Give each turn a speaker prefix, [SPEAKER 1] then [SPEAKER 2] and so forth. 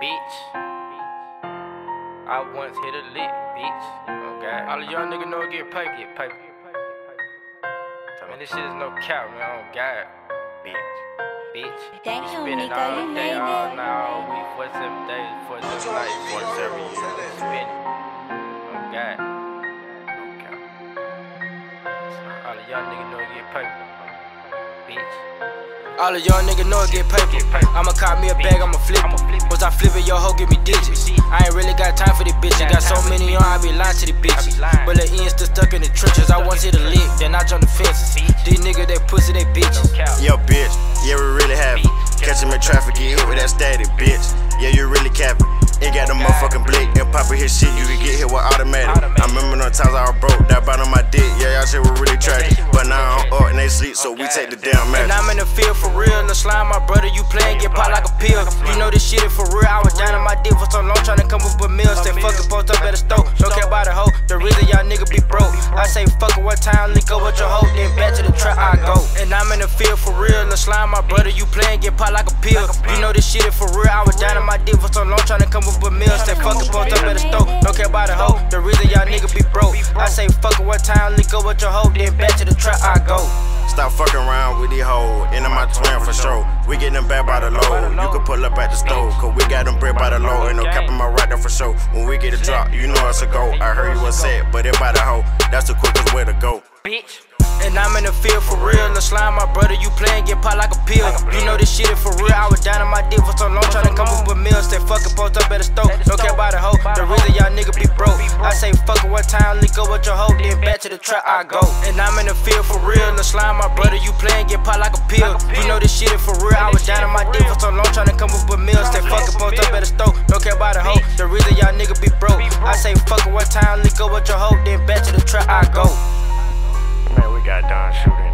[SPEAKER 1] bitch. I once hit a lick, bitch. Oh God. All the young niggas know get paper, get paper. Man, this shit is no cap, man. Oh God, bitch.
[SPEAKER 2] Damn,
[SPEAKER 1] Spending
[SPEAKER 2] nigga,
[SPEAKER 1] all
[SPEAKER 2] you
[SPEAKER 1] day,
[SPEAKER 2] made
[SPEAKER 1] all
[SPEAKER 2] it.
[SPEAKER 1] night, all week, 47 days, 47 nights, 47 years. Spending. Oh God. No cap. All the young niggas know get paper, bitch. All the young niggas know it get paper. I'ma cop me a bag, I'ma flip it. Was I flippin', your hoe give me digits. I ain't really got time for these bitches. Got so many on, I be lying to these bitches. But the ends still stuck in the trenches. I once hit a lick, then I jump the fences. These niggas, they pussy, they bitches.
[SPEAKER 3] Yo, bitch, yeah, we really have it. Catch him in traffic, get hit with that static, bitch. Yeah, you really capping. Ain't got the motherfucking blick and poppin' his shit, you can get hit with automatic. I remember no times I was broke, that bottom of my dick, yeah, y'all shit was really tragic. But now I'm up and they sleep, so we take the damn match.
[SPEAKER 1] And I'm in the field for real, the slime, my brother, you playin', get popped like a pill. You know this shit is for real, I was down on my dick for so long, tryna come up with meals. Stay fucking post up at the stove, don't care about the hoe, the reason y'all nigga be broke. I say fuck it one time, link up with your hoe, then back to the trap I go. And I'm in the field for real, the slime, my brother, you playin', get popped like a pill. You know this shit is for real, I was down on my dick for so long, tryna come up with meals. Stay fucking post up at the stove, don't care about the hoe, the reason y'all nigga be broke. I say fuck it one time, link up with your hoe, then back to the trap I go.
[SPEAKER 3] Stop fucking around with these hoes, into my twin for sure. We get them back by the load, you can pull up at the stove, cause we got them bread by the load. Ain't no cap in my right there for sure. When we get a drop, you know it's a go. I heard you was set, but it by the hoe, that's the quickest way to go.
[SPEAKER 1] Bitch. And I'm in the field for real, the slime, my brother, you playin', get popped like a pill. You know this shit is for real, I was down on my dick for so long, tryna come up with meals. Stay fucking post up at the stove, don't care about the hoe, the reason y'all nigga be broke. I say fuck it one time, link up with your hoe, then back to the trap I go. And I'm in the field for real, the slime, my brother, you playin', get popped like a pill. You know this shit is for real, I was down on my dick for so long, tryna come up with meals. Stay fucking post up at the stove, don't care about the hoe, the reason y'all nigga be broke. I say fuck it one time, link up with your hoe, then back to the trap I go.
[SPEAKER 3] Man, we got done shooting.